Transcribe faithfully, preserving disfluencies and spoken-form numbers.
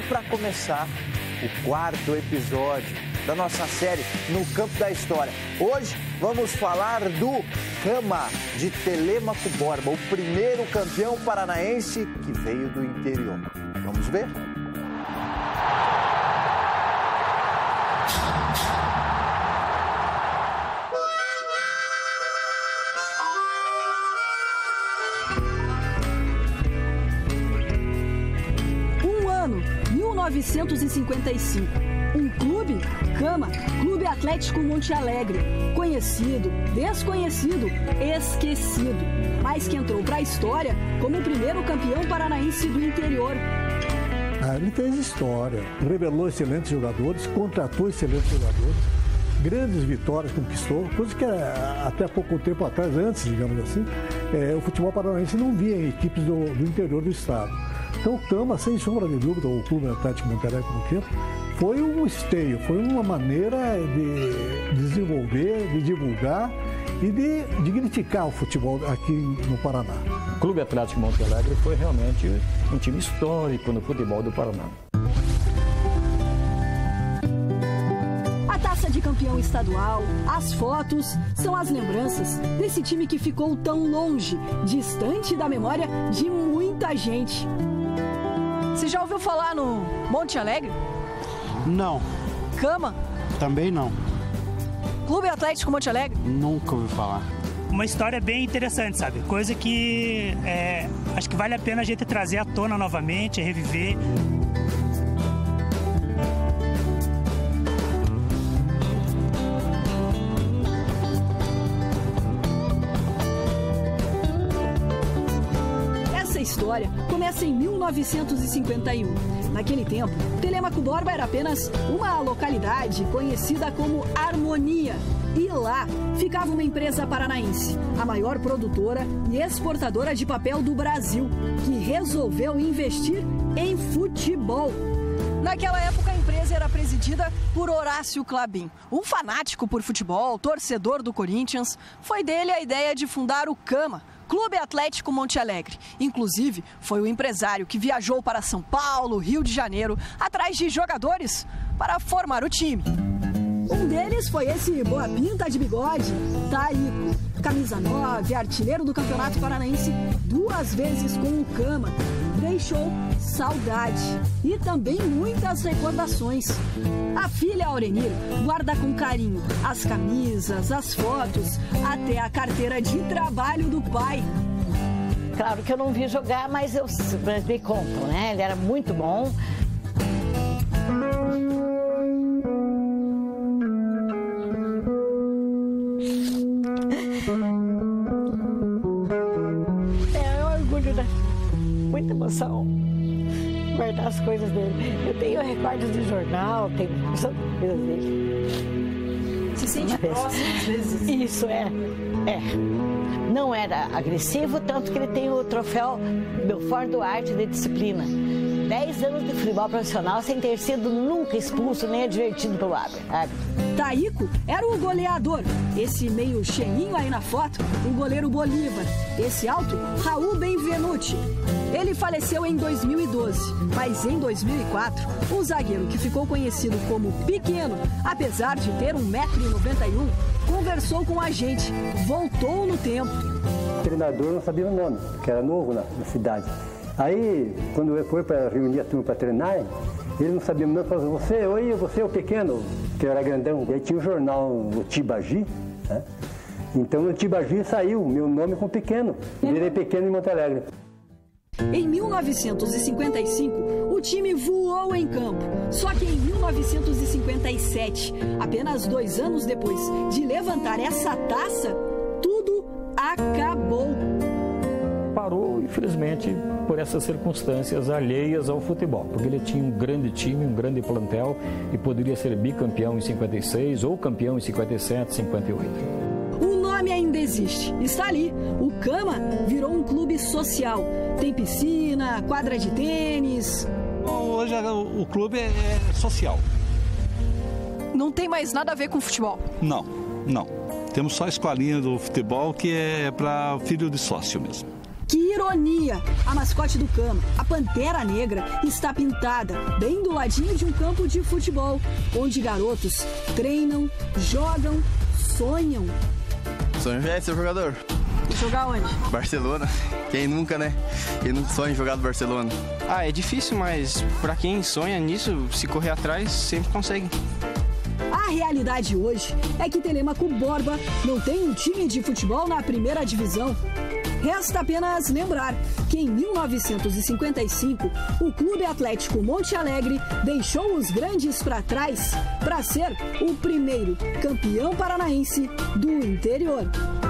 para começar o quarto episódio da nossa série No Campo da História. Hoje vamos falar do Cama, de Telêmaco Borba, o primeiro campeão paranaense que veio do interior. Vamos ver? mil novecentos e cinquenta e cinco. Um clube, Cama, Clube Atlético Monte Alegre. Conhecido, desconhecido, esquecido. Mas que entrou para a história como o primeiro campeão paranaense do interior. Ah, ele fez história, revelou excelentes jogadores, contratou excelentes jogadores, grandes vitórias conquistou, coisa que até pouco tempo atrás, antes, digamos assim, é, o futebol paranaense não via em equipes do, do interior do estado. Então o Cama, sem sombra de dúvida, o Clube Atlético Monte Alegre, como tempo, foi um esteio, foi uma maneira de desenvolver, de divulgar e de dignificar o futebol aqui no Paraná. O Clube Atlético Monte Alegre foi realmente um time histórico no futebol do Paraná. A taça de campeão estadual, as fotos, são as lembranças desse time que ficou tão longe, distante da memória de muita gente. Você já ouviu falar no Monte Alegre? Não. Cama? Também não. Clube Atlético Monte Alegre? Nunca ouvi falar. Uma história bem interessante, sabe? Coisa que é, acho que vale a pena a gente trazer à tona novamente, reviver. Essa história começa em mil novecentos e cinquenta e um. Naquele tempo, Telêmaco Borba era apenas uma localidade conhecida como Harmonia. E lá ficava uma empresa paranaense, a maior produtora e exportadora de papel do Brasil, que resolveu investir em futebol. Naquela época, a empresa era presidida por Horácio Clabin, um fanático por futebol, torcedor do Corinthians. Foi dele a ideia de fundar o Cama, Clube Atlético Monte Alegre. Inclusive, foi o empresário que viajou para São Paulo, Rio de Janeiro, atrás de jogadores para formar o time. Um deles foi esse boa pinta de bigode, Taíco. Camisa nove, artilheiro do Campeonato Paranaense duas vezes com o Cama. Deixou saudade e também muitas recordações. A filha Aurenir guarda com carinho as camisas, as fotos, até a carteira de trabalho do pai. Claro que eu não vi jogar, mas eu me contam, né? Ele era muito bom. É um orgulho, né? Muita emoção guardar as coisas dele. Eu tenho recordes de jornal, tenho coisas dele. Se sente próximo às vezes? Isso, é. É. Não era agressivo, tanto que ele tem o troféu Belfort Duarte de disciplina. Dez anos de futebol profissional sem ter sido nunca expulso nem advertido pelo árbitro. Taíco era o goleador. Esse meio cheinho aí na foto, o goleiro Bolívar. Esse alto, Raul Benvenuti. Ele faleceu em dois mil e doze, mas em dois mil e quatro, o zagueiro que ficou conhecido como Pequeno, apesar de ter um metro e noventa e um, conversou com a gente, voltou no tempo. O treinador não sabia o nome, que era novo na, na cidade. Aí, quando eu fui para reunir a turma para treinar, ele não sabia o nome, falou, você, oi, você é o Pequeno, que eu era grandão. E aí tinha o jornal, o Tibagi, né? Então o Tibagi saiu, meu nome com Pequeno, virei Pequeno em Monte Alegre. Em mil novecentos e cinquenta e cinco, o time voou em campo. Só que em mil novecentos e cinquenta e sete, apenas dois anos depois de levantar essa taça, tudo acabou. Parou, infelizmente, por essas circunstâncias alheias ao futebol, porque ele tinha um grande time, um grande plantel e poderia ser bicampeão em cinquenta e seis ou campeão em cinquenta e sete, cinquenta e oito. O nome ainda existe, está ali. O Cama virou um clube social. Tem piscina, quadra de tênis. Hoje o clube é social. Não tem mais nada a ver com futebol? Não, não. Temos só a escolinha do futebol que é para filho de sócio mesmo. Que ironia! A mascote do Cama, a Pantera Negra, está pintada bem do ladinho de um campo de futebol, onde garotos treinam, jogam, sonham. Sonho é ser jogador. Jogar onde? Barcelona. Quem nunca, né? Quem nunca sonha em jogar do Barcelona? Ah, é difícil, mas pra quem sonha nisso, se correr atrás, sempre consegue. A realidade hoje é que Telêmaco Borba não tem um time de futebol na primeira divisão. Resta apenas lembrar que em mil novecentos e cinquenta e cinco, o Clube Atlético Monte Alegre deixou os grandes para trás para ser o primeiro campeão paranaense do interior.